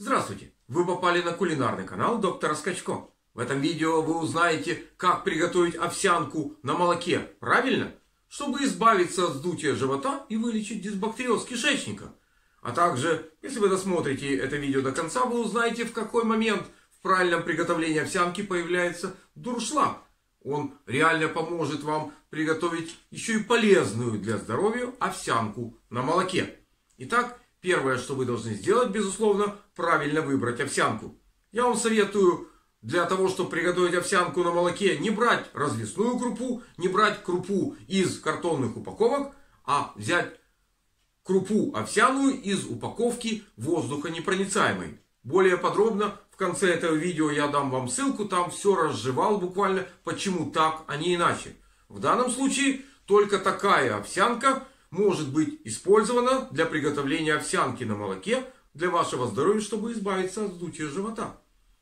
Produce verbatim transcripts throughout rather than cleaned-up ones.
Здравствуйте! Вы попали на кулинарный канал доктора Скачко. В этом видео вы узнаете, как приготовить овсянку на молоке правильно, чтобы избавиться от вздутия живота и вылечить дисбактериоз кишечника. А также, если вы досмотрите это видео до конца, вы узнаете, в какой момент в правильном приготовлении овсянки появляется дуршлаг. Он реально поможет вам приготовить еще и полезную для здоровья овсянку на молоке. Итак, первое, что вы должны сделать, безусловно, правильно выбрать овсянку. Я вам советую для того, чтобы приготовить овсянку на молоке, не брать развесную крупу, не брать крупу из картонных упаковок, а взять крупу овсяную из упаковки воздухонепроницаемой. Более подробно в конце этого видео я дам вам ссылку, там все разжевал буквально, почему так, а не иначе. В данном случае только такая овсянка может быть использована для приготовления овсянки на молоке для вашего здоровья, чтобы избавиться от вздутия живота.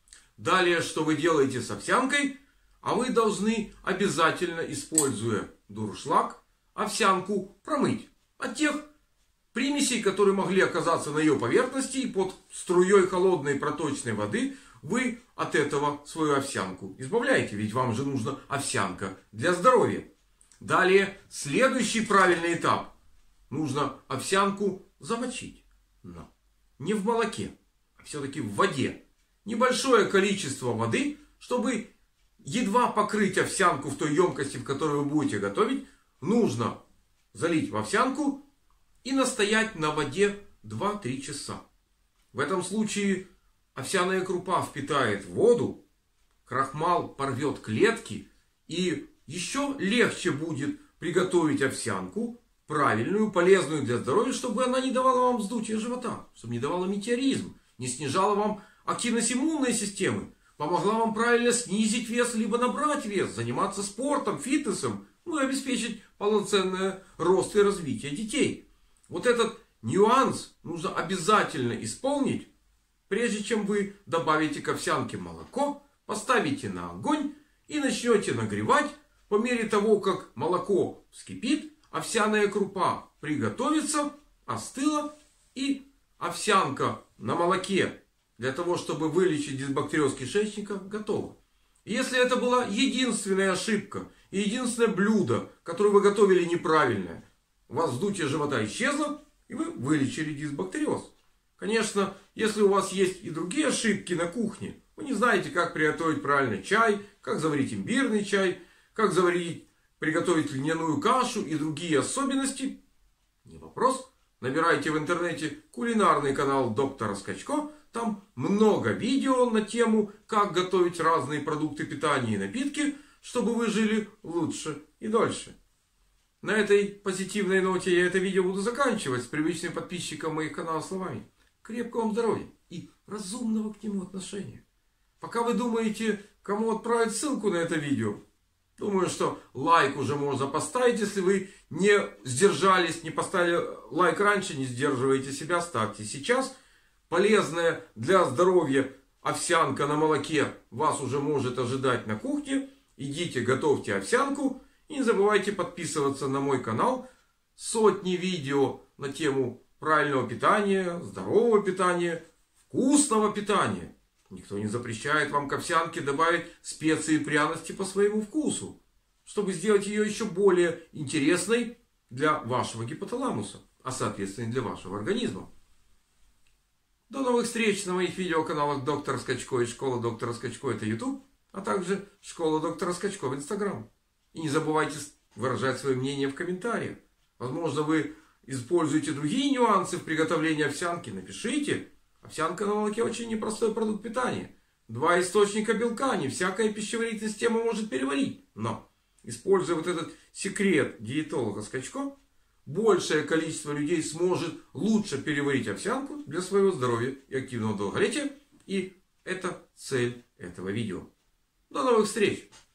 Далее, что вы делаете с овсянкой? А вы должны обязательно, используя дуршлаг, овсянку промыть от тех примесей, которые могли оказаться на ее поверхности, и под струей холодной проточной воды вы от этого свою овсянку избавляете. Ведь вам же нужна овсянка для здоровья. Далее, следующий правильный этап. Нужно овсянку замочить. Но не в молоке, а все-таки в воде. Небольшое количество воды, чтобы едва покрыть овсянку в той емкости, в которой вы будете готовить, нужно залить в овсянку и настоять на воде два-три часа. В этом случае овсяная крупа впитает воду, крахмал порвет клетки, и еще легче будет приготовить овсянку правильную, полезную для здоровья, чтобы она не давала вам вздутие живота, чтобы не давала метеоризм, не снижала вам активность иммунной системы, помогла вам правильно снизить вес, либо набрать вес, заниматься спортом, фитнесом, ну и обеспечить полноценный рост и развитие детей. Вот этот нюанс нужно обязательно исполнить, прежде чем вы добавите к овсянке молоко, поставите на огонь и начнете нагревать. По мере того, как молоко вскипит, овсяная крупа приготовится, остыла, и овсянка на молоке для того, чтобы вылечить дисбактериоз кишечника, готова. Если это была единственная ошибка и единственное блюдо, которое вы готовили неправильное, у вас вздутие живота исчезло, и вы вылечили дисбактериоз. Конечно, если у вас есть и другие ошибки на кухне, вы не знаете, как приготовить правильный чай, как заварить имбирный чай, как заварить, приготовить льняную кашу и другие особенности, не вопрос. Набирайте в интернете кулинарный канал доктора Скачко. Там много видео на тему, как готовить разные продукты питания и напитки, чтобы вы жили лучше и дольше. На этой позитивной ноте я это видео буду заканчивать с привычным подписчикам моих каналов словами. Крепкого вам здоровья и разумного к нему отношения. Пока вы думаете, кому отправить ссылку на это видео, думаю, что лайк уже можно поставить. Если вы не сдержались, не поставили лайк раньше, не сдерживаете себя, ставьте сейчас. Полезная для здоровья овсянка на молоке вас уже может ожидать на кухне. Идите, готовьте овсянку. И не забывайте подписываться на мой канал. Сотни видео на тему правильного питания, здорового питания, вкусного питания. Никто не запрещает вам к овсянке добавить специи и пряности по своему вкусу, чтобы сделать ее еще более интересной для вашего гипоталамуса, а соответственно для вашего организма. До новых встреч на моих видеоканалах доктор Скачко и Школа доктора Скачко, это YouTube, а также Школа доктора Скачко в Instagram. И не забывайте выражать свое мнение в комментариях. Возможно, вы используете другие нюансы в приготовлении овсянки. Напишите. Овсянка на молоке очень непростой продукт питания. Два источника белка не всякая пищеварительная система может переварить. Но, используя вот этот секрет диетолога Скачко, большее количество людей сможет лучше переварить овсянку для своего здоровья и активного долголетия. И это цель этого видео. До новых встреч!